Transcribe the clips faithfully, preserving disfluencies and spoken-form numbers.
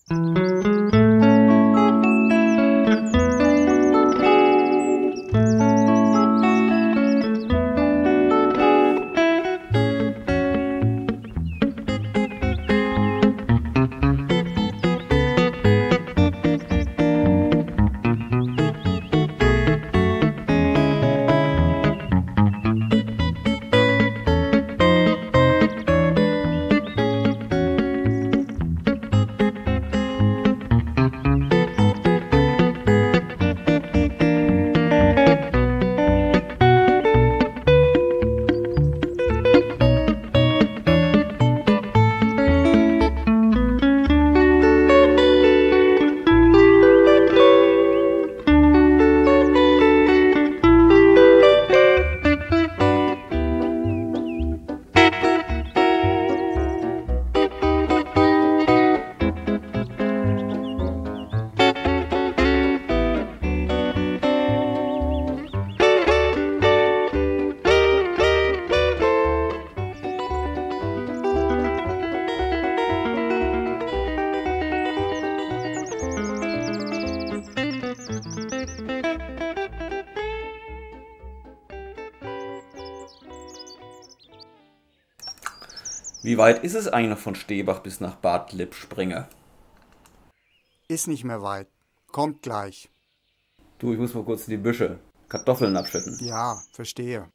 Wie weit ist es eigentlich noch von Stehbach bis nach Bad Lippspringe? Ist nicht mehr weit. Kommt gleich. Du, ich muss mal kurz in die Büsche. Kartoffeln abschütten. Ja, verstehe.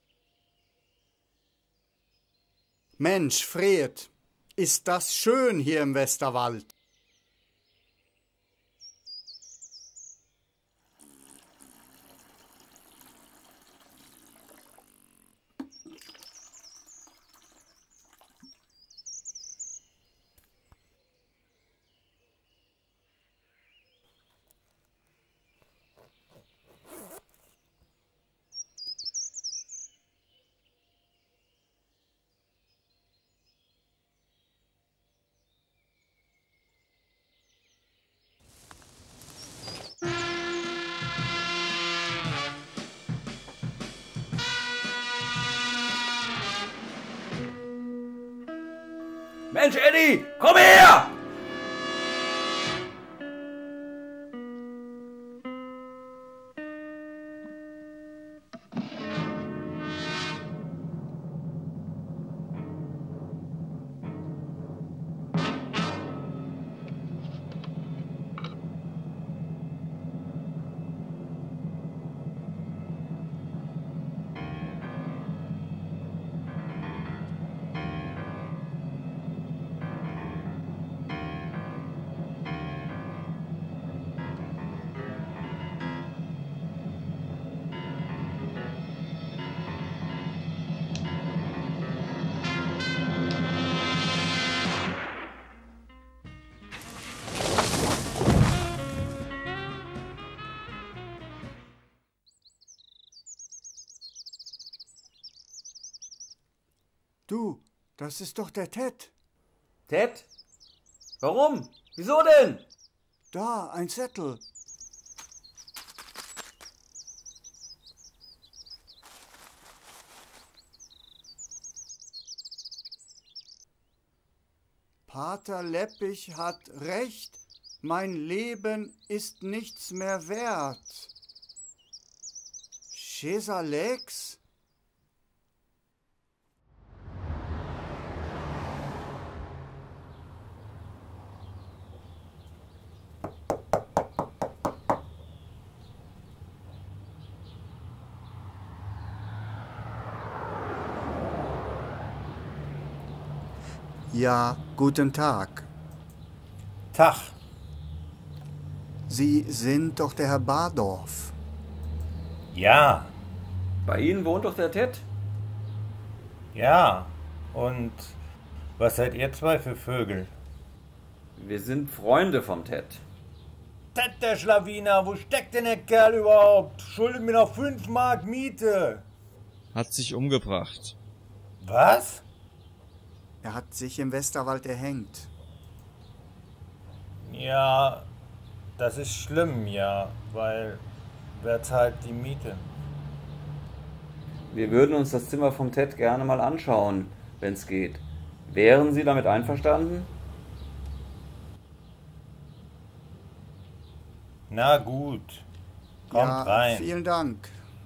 Mensch, Fred, ist das schön hier im Westerwald. Mensch, Eddy, komm her! Du, das ist doch der Ted. Ted? Warum? Wieso denn? Da, ein Zettel. Pater Leppich hat recht. Mein Leben ist nichts mehr wert. Chesalex? Ja, guten Tag. Tag. Sie sind doch der Herr Bardorf. Ja. Bei Ihnen wohnt doch der Ted? Ja. Und was seid ihr zwei für Vögel? Wir sind Freunde vom Ted. Ted, der Schlawiner, wo steckt denn der Kerl überhaupt? Schuldet mir noch fünf Mark Miete. Hat sich umgebracht. Was? Er hat sich im Westerwald erhängt. Ja, das ist schlimm, ja, weil wer zahlt die Miete? Wir würden uns das Zimmer vom Ted gerne mal anschauen, wenn es geht. Wären Sie damit einverstanden? Na gut. Kommt ja, rein. Vielen Dank.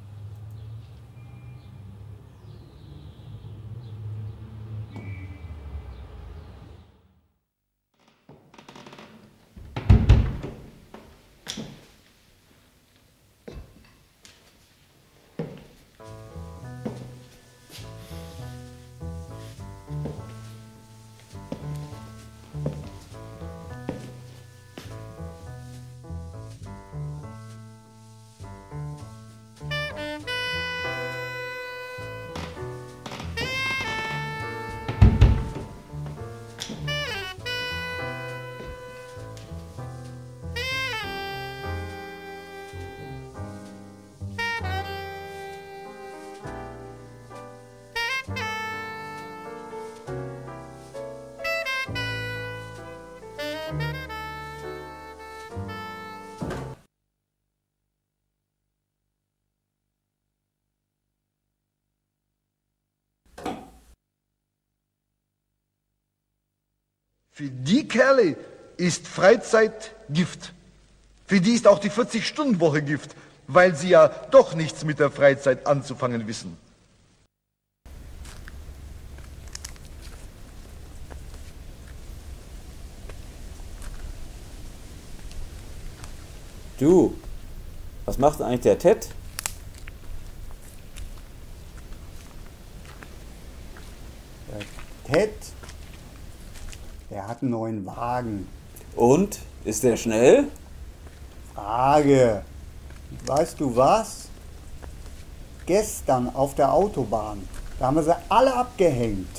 Für die Kerle ist Freizeit Gift. Für die ist auch die vierzig-Stunden-Woche Gift, weil sie ja doch nichts mit der Freizeit anzufangen wissen. Du, was macht eigentlich der Ted? Der Ted, der hat einen neuen Wagen. Und? Ist der schnell? Frage. Weißt du was? Gestern auf der Autobahn, da haben wir sie alle abgehängt.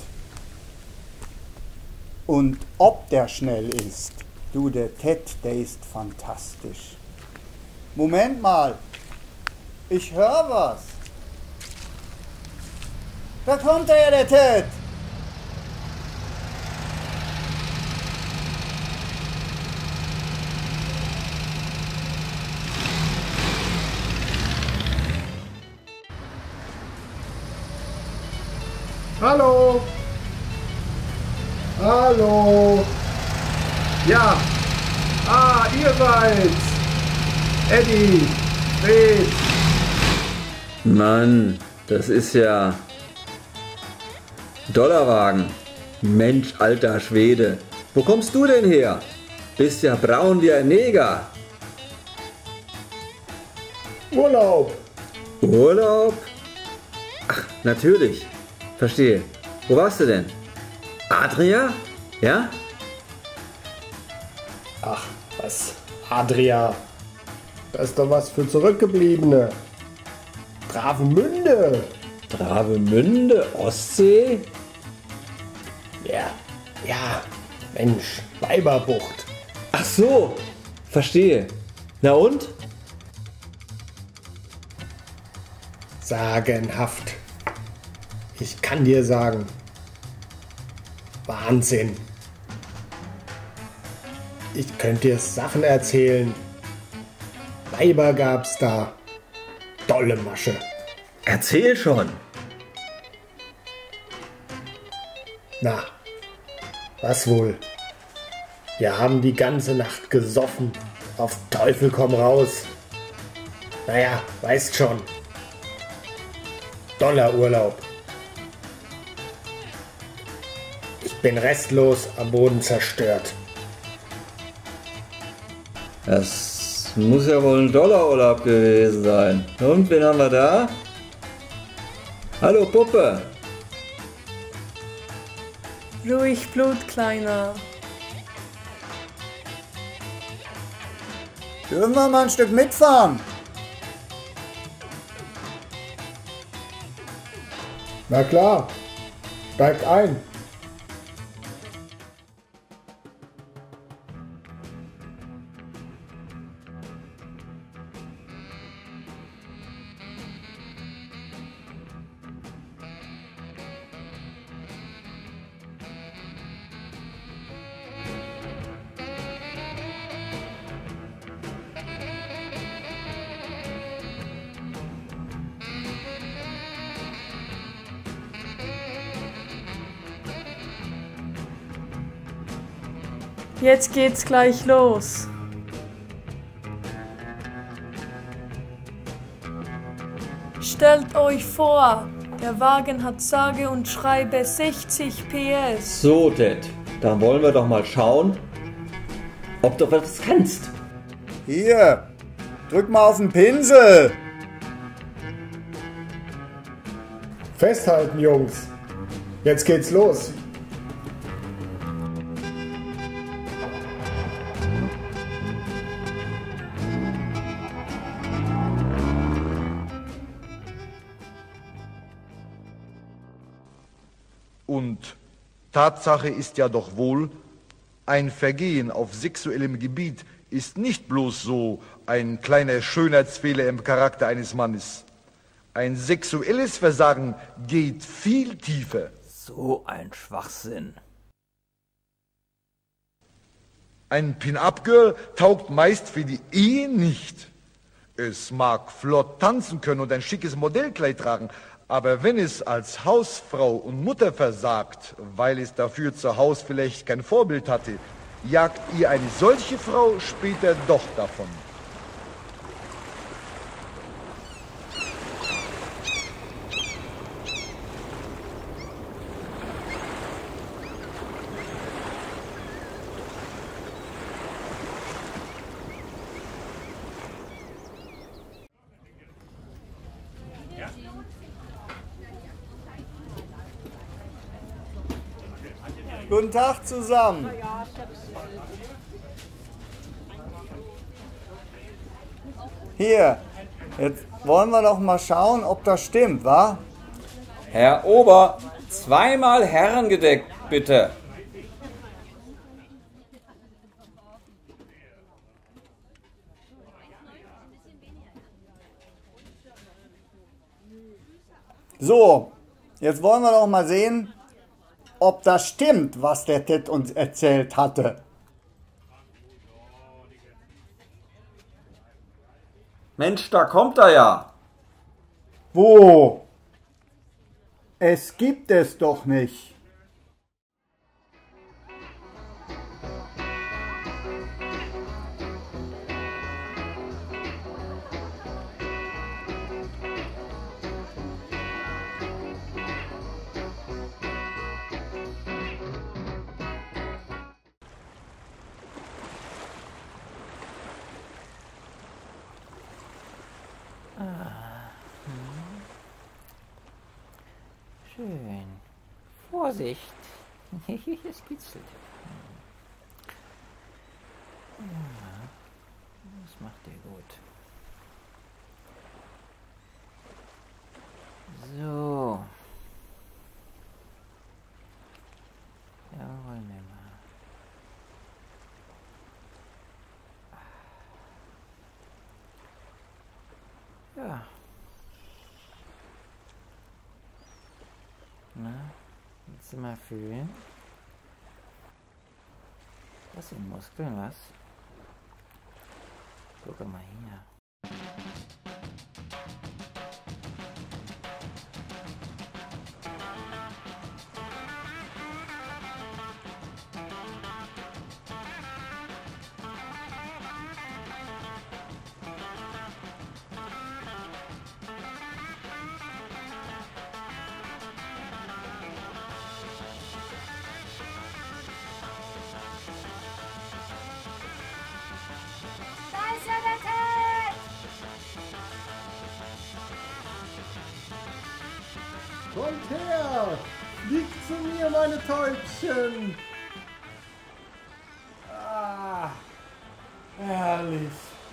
Und ob der schnell ist, du, der Ted, der ist fantastisch. Moment mal, ich höre was. Da kommt er ja, der Ted. Hallo! Hallo! Ja! Ah, ihr Weitz! Eddy! Fred! Mann, das ist ja... Dollarwagen. Mensch, alter Schwede. Wo kommst du denn her? Bist ja braun wie ein Neger. Urlaub! Urlaub? Ach, natürlich. Verstehe. Wo warst du denn? Adria? Ja? Ach, was? Adria! Das ist doch was für Zurückgebliebene. Travemünde! Travemünde? Ostsee? Ja, ja, Mensch, Weiberbucht. Ach so, verstehe. Na und? Sagenhaft. Ich kann dir sagen, Wahnsinn. Ich könnte dir Sachen erzählen. Weiber gab's da. Dolle Masche. Erzähl schon. Na, was wohl? Wir haben die ganze Nacht gesoffen. Auf Teufel komm raus. Naja, weißt schon. Dollarurlaub. Ich bin restlos am Boden zerstört. Das muss ja wohl ein Dollarurlaub gewesen sein. Und, wen haben wir da? Hallo Puppe. Ruhig Blut, Kleiner. Dürfen wir mal ein Stück mitfahren? Na klar, steigt ein. Jetzt geht's gleich los. stellt euch vor, der Wagen hat sage und schreibe sechzig P S. So, Ted, dann wollen wir doch mal schauen, ob du was kannst. Hier, drück mal auf den Pinsel. Festhalten, Jungs. Jetzt geht's los. Und Tatsache ist ja doch wohl, ein Vergehen auf sexuellem Gebiet ist nicht bloß so ein kleiner Schönheitsfehler im Charakter eines Mannes. Ein sexuelles Versagen geht viel tiefer. So ein Schwachsinn. Ein Pin-Up-Girl taugt meist für die Ehe nicht. Es mag flott tanzen können und ein schickes Modellkleid tragen, aber wenn es als Hausfrau und Mutter versagt, weil es dafür zu Hause vielleicht kein Vorbild hatte, jagt ihr eine solche Frau später doch davon. Guten Tag zusammen. Hier, jetzt wollen wir doch mal schauen, ob das stimmt, wa? Herr Ober, zweimal herrengedeckt, bitte. So, jetzt wollen wir doch mal sehen, ob das stimmt, was der Ted uns erzählt hatte. Mensch, da kommt er ja. Wo? Es gibt es doch nicht. Schön. Vorsicht. Es kitzelt. Ja, das macht ihr gut. So. Jawohl, nehmen wir. Ja. Na, jetzt mal fühlen. Das sind Muskeln, was? Guck mal hier. Kommt her! Fliegt zu mir, meine Täubchen! Ah, herrlich!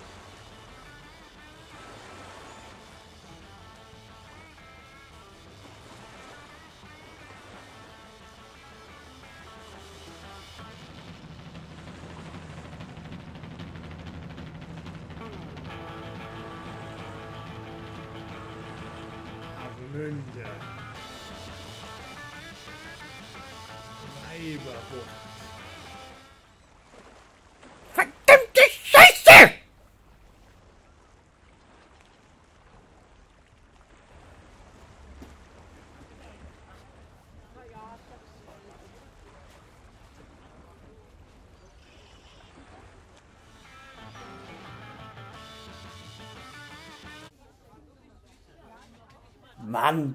Münde. Weiberbucht. Verdammte Scheiße! Mann,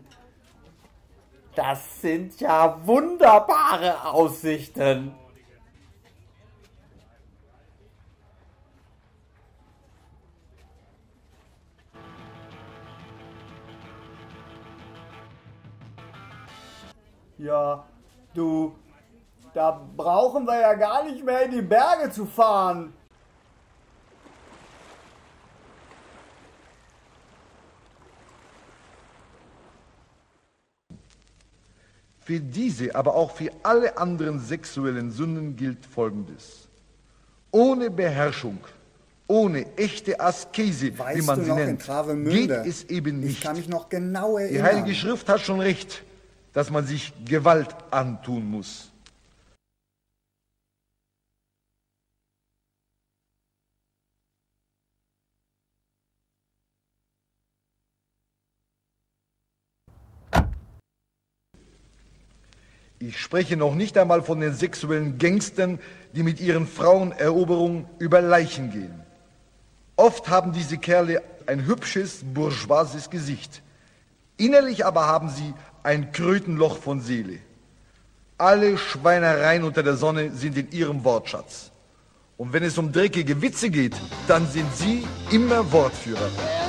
das sind ja wunderbare Aussichten. Ja, du, da brauchen wir ja gar nicht mehr in die Berge zu fahren. Für diese, aber auch für alle anderen sexuellen Sünden gilt Folgendes. Ohne Beherrschung, ohne echte Askese, Weißt wie man du sie noch in nennt, Travemünde? geht es eben nicht. Ich kann mich noch genau erinnern. Die Heilige Schrift hat schon recht, dass man sich Gewalt antun muss. Ich spreche noch nicht einmal von den sexuellen Gangstern, die mit ihren Fraueneroberungen über Leichen gehen. Oft haben diese Kerle ein hübsches, bourgeoises Gesicht. Innerlich aber haben sie ein Krötenloch von Seele. Alle Schweinereien unter der Sonne sind in ihrem Wortschatz. Und wenn es um dreckige Witze geht, dann sind sie immer Wortführer.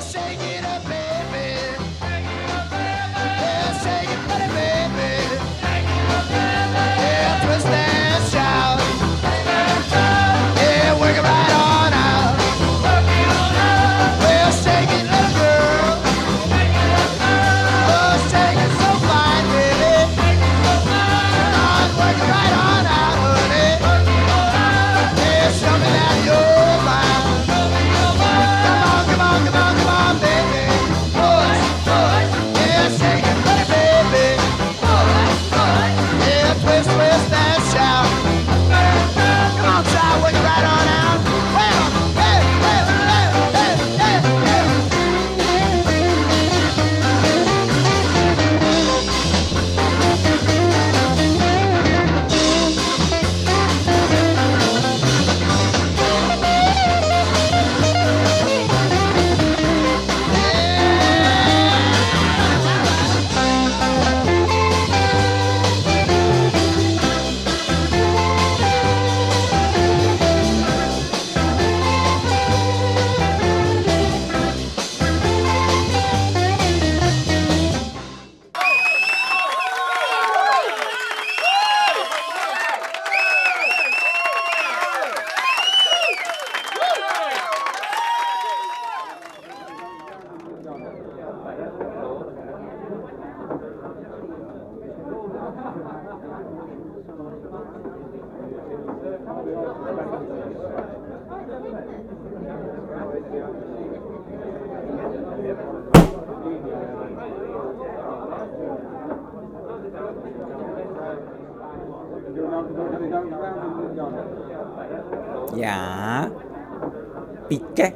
Ja, bitte.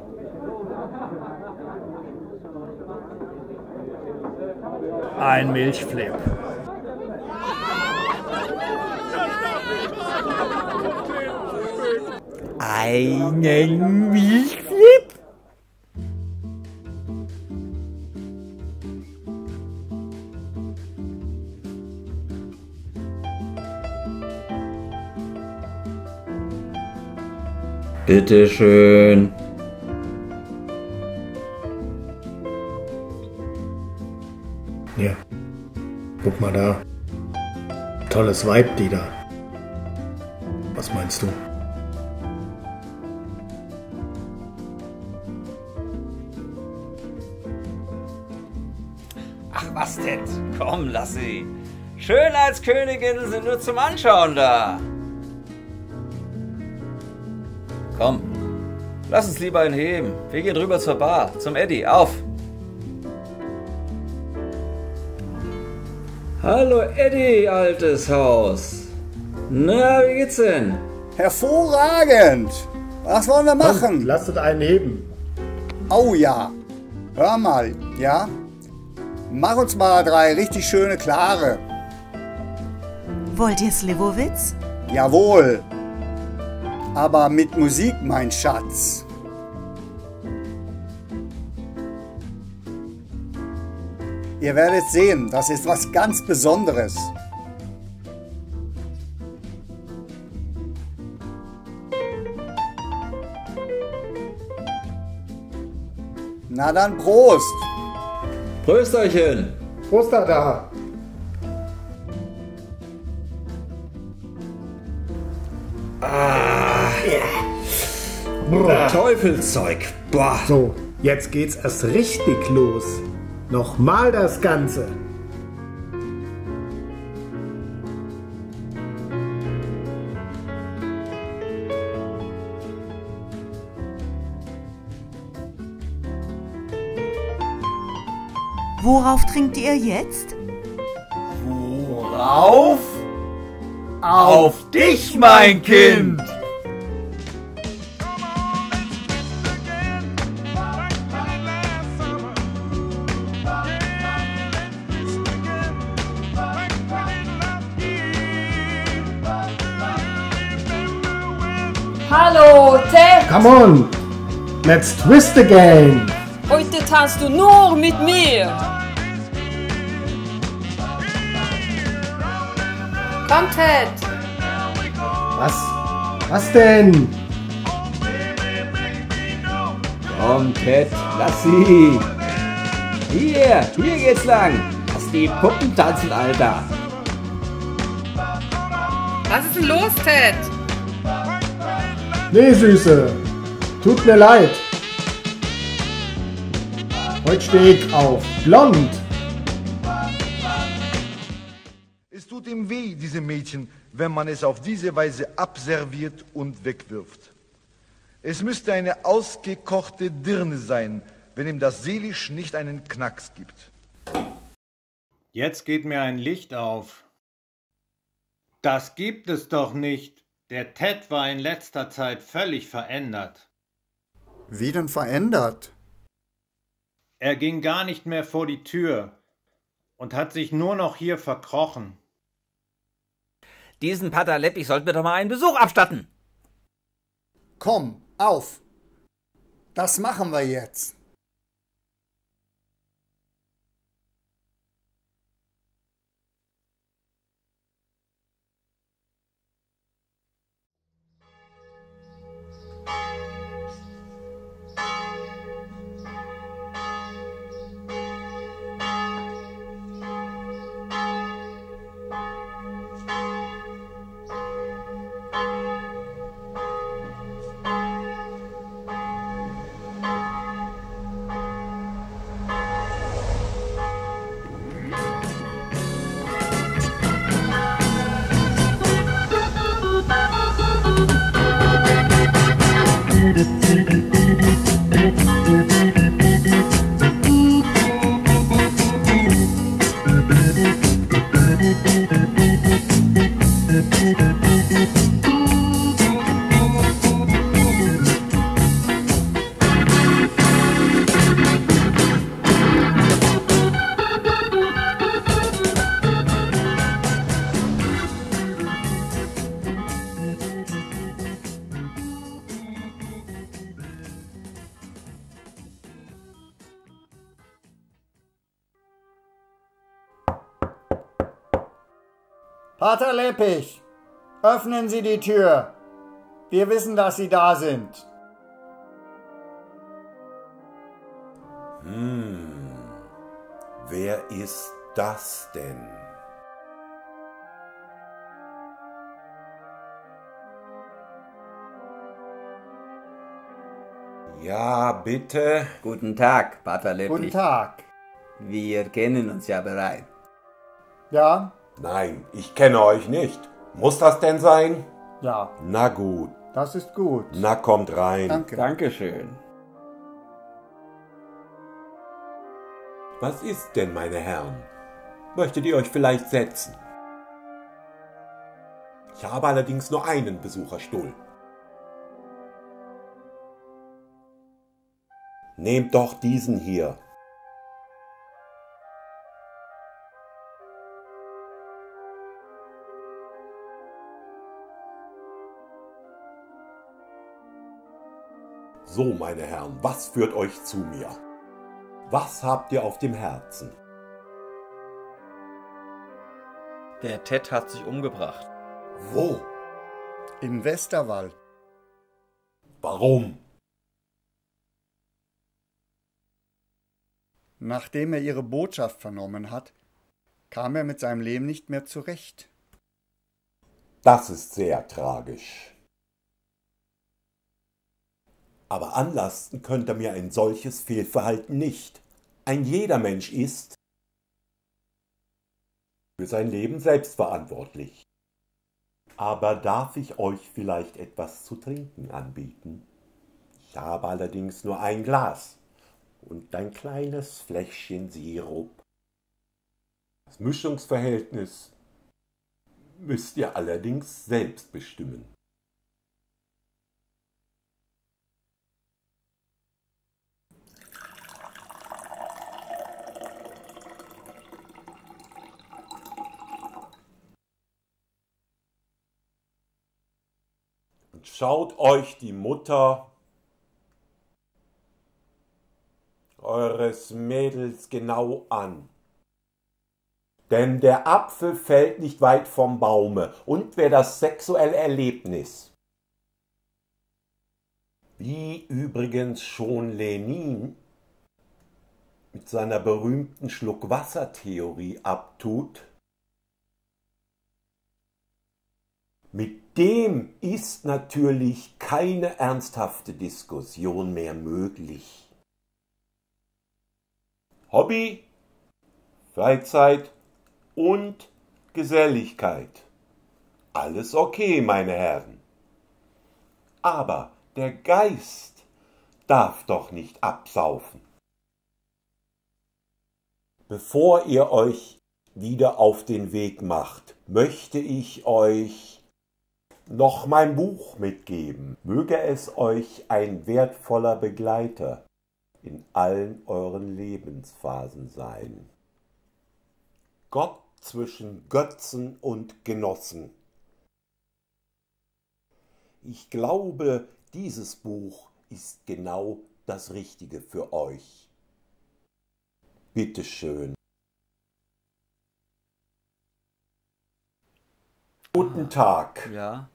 Ein Milchflip. Einen Milchflip? Bitteschön. Ja, guck mal da. Tolles Weib, die da. Was meinst du? Ach, was denn? Komm, lass sie. Schönheitsköniginnen sind nur zum Anschauen da. Komm, lass uns lieber ihn heben. Wir gehen rüber zur Bar, zum Eddy. Auf! Hallo Eddy, altes Haus. Na, wie geht's denn? Hervorragend! Was wollen wir machen? Komm, lasst uns einen heben. Oh ja. Hör mal, ja? Mach uns mal drei richtig schöne klare. Wollt ihr Slivovitz? Jawohl. Aber mit Musik, mein Schatz. Ihr werdet sehen, das ist was ganz Besonderes. Na dann, Prost! Prösterchen! Prost da da! Ah, ja. Teufelszeug! Boah. So, jetzt geht's erst richtig los. Nochmal das Ganze. Worauf trinkt ihr jetzt? Worauf? Auf dich, mein Kind! Hallo, Ted! Come on! Let's twist again! Heute tanzt du nur mit mir! Komm, Ted! Was? Was denn? Komm, Ted, lass sie! Hier, hier geht's lang! Lass die Puppen tanzen, Alter! Was ist denn los, Ted? Nee, Süße. Tut mir leid. Heute stehe ich auf blond. Es tut ihm weh, diesem Mädchen, wenn man es auf diese Weise abserviert und wegwirft. Es müsste eine ausgekochte Dirne sein, wenn ihm das seelisch nicht einen Knacks gibt. Jetzt geht mir ein Licht auf. Das gibt es doch nicht. Der Ted war in letzter Zeit völlig verändert. Wie denn verändert? Er ging gar nicht mehr vor die Tür und hat sich nur noch hier verkrochen. Diesen Pater Leppich sollten wir doch mal einen Besuch abstatten. Komm, auf! Das machen wir jetzt. Pater Leppich, öffnen Sie die Tür. Wir wissen, dass Sie da sind. Hm, wer ist das denn? Ja, bitte. Guten Tag, Pater Leppich. Guten Tag. Wir kennen uns ja bereits. Ja? Nein, ich kenne euch nicht. Muss das denn sein? Ja. Na gut. Das ist gut. Na, kommt rein. Danke. Dankeschön. Was ist denn, meine Herren? Möchtet ihr euch vielleicht setzen? Ich habe allerdings nur einen Besucherstuhl. Nehmt doch diesen hier. So, meine Herren, was führt euch zu mir? Was habt ihr auf dem Herzen? Der Ted hat sich umgebracht. Wo? Im Westerwald. Warum? Nachdem er ihre Botschaft vernommen hat, kam er mit seinem Leben nicht mehr zurecht. Das ist sehr tragisch. Aber anlasten könnte mir ein solches Fehlverhalten nicht. Ein jeder Mensch ist für sein Leben selbst verantwortlich. Aber darf ich euch vielleicht etwas zu trinken anbieten? Ich habe allerdings nur ein Glas und ein kleines Fläschchen Sirup. Das Mischungsverhältnis müsst ihr allerdings selbst bestimmen. Und schaut euch die Mutter eures Mädels genau an. Denn der Apfel fällt nicht weit vom Baume und wer das sexuelle Erlebnis, wie übrigens schon Lenin mit seiner berühmten Schluck-Wasser-Theorie abtut, mit dem ist natürlich keine ernsthafte Diskussion mehr möglich. Hobby, Freizeit und Geselligkeit. Alles okay, meine Herren. Aber der Geist darf doch nicht absaufen. Bevor ihr euch wieder auf den Weg macht, möchte ich euch noch mein Buch mitgeben. Möge es euch ein wertvoller Begleiter in allen euren Lebensphasen sein. Gott zwischen Götzen und Genossen. Ich glaube, dieses Buch ist genau das Richtige für euch. Bitteschön. Guten Tag. Ja.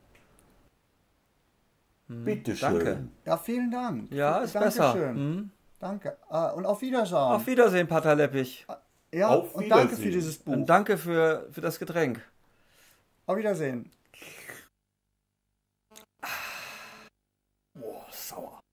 Hm, Bitteschön. Danke. Ja, vielen Dank. Ja, ist Dankeschön. besser. Hm? Danke. Ah, und auf Wiedersehen. Auf Wiedersehen, Pater Leppich. Ja, auf und danke für dieses Buch. Und danke für, für das Getränk. Auf Wiedersehen. Boah, sauer.